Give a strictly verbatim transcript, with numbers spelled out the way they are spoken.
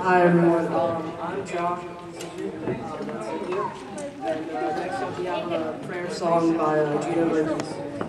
Hi everyone, um, I'm Josh. This is you. Um, that's Cynthia. And uh, next up we have a prayer song by uh, Gina Burgess.